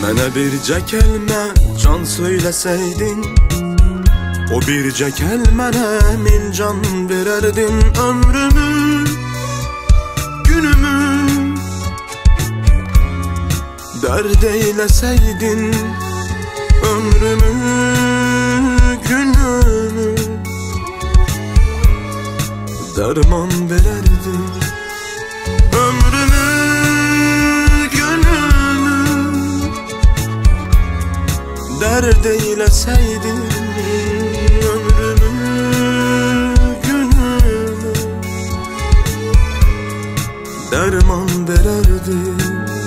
Mənə bircə kəlmə can söyləsəydin, o bircə kəlmənə min can verərdin. Ömrümü, günümü dərd eyləsəydin, ömrümü, günümü dərman verərdin. Ömrümü, günümü dərd eyləsəydin, ömrümü, günümü dərman verərdin.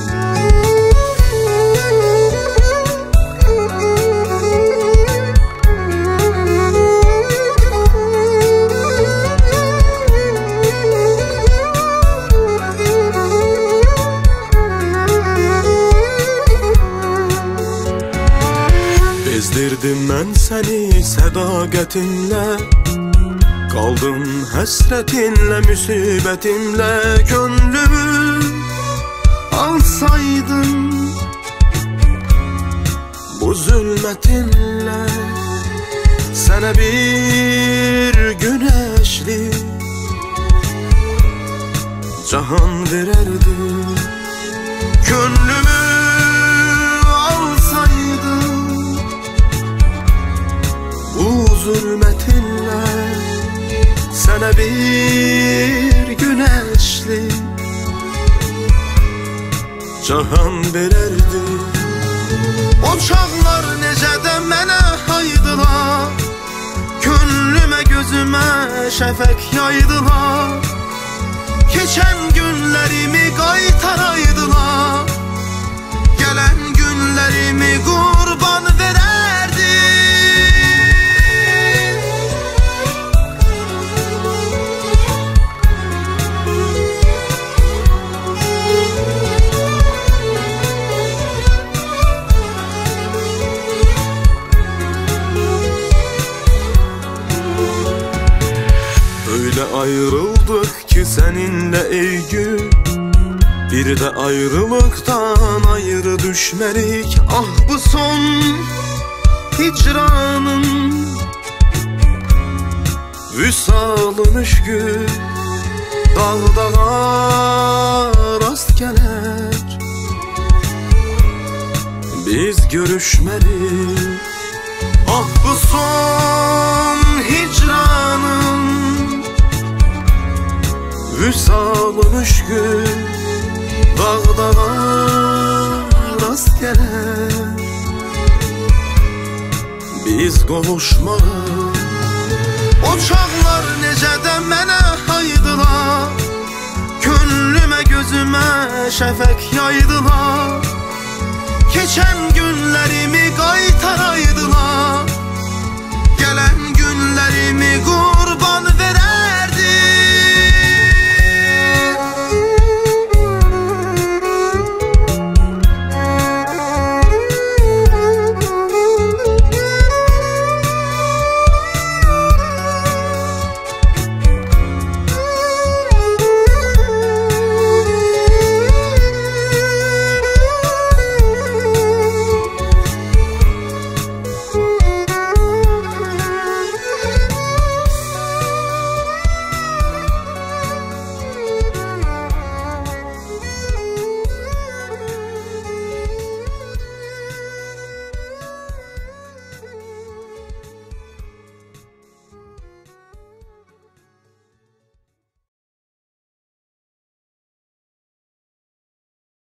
Bezdirdim mən səni sədaqətinlə, qaldım həsrətinlə, müsibətimlə. Könlümü alsaydın bu zülmətinlə, sənə bir güneşli cahan verərdim. Könlümü alsaydın bu zulmətinlə, sənə bir güneşli cahan verərdi. O çağlar necə də mənə haydılar, könlümə gözümə şəfək yaydılar. Keçən günlərimi qaytaraydılar, gələn günlərimi qurban verərdi. Öyle ayrıldık ki seninle ey gün, bir de ayrılıktan ayrı düşmelik. Ah bu son hicranın vüsalın üşkü, dağ dağa rast gelir biz görüşmelik. Ah bu son hicranın vüsalın üşkü, dağ dağa rast gelir biz qovuşmarıq. O çağlar necə də mənə haydılar, könlümə gözümə şəfək yaydılar. Keçən günlərimi qaytaraydılar, gələn günlərimi